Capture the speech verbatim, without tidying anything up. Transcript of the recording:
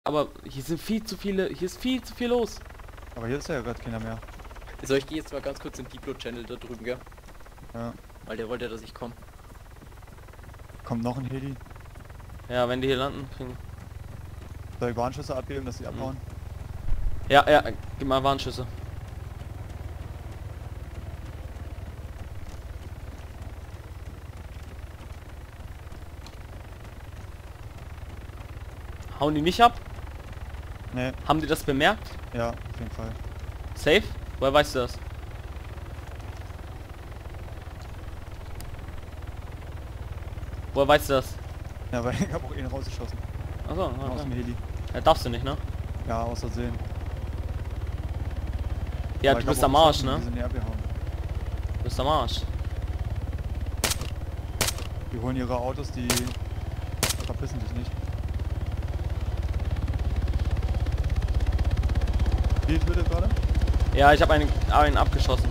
Aber hier sind viel zu viele, hier ist viel zu viel los. Aber hier ist ja gerade keiner mehr. So, ich gehe jetzt mal ganz kurz in Deepload Channel da drüben, gell? Ja. Weil der wollte, dass ich komme. Kommt noch ein Heli. Ja, wenn die hier landen, kriegen... Soll ich Warnschüsse abgeben, dass sie abhauen? Ja, ja, gib mal Warnschüsse. Hauen die nicht ab? Nee, Haben die das bemerkt? ja, auf jeden Fall. Safe? Woher weißt du das? Woher weißt du das? Ja, weil ich habe auch ihn rausgeschossen. Achso, Aus dem okay. Heli. Ja, darfst du nicht, ne? Ja, außer Sehen. Ja, Aber du ich bist hab am auch Arsch, geschossen, ne? Die sind näher gehauen. Du bist am Arsch. Die holen ihre Autos, die verpissen sich nicht. Wie tötet gerade? Ja, ich habe einen, einen abgeschossen.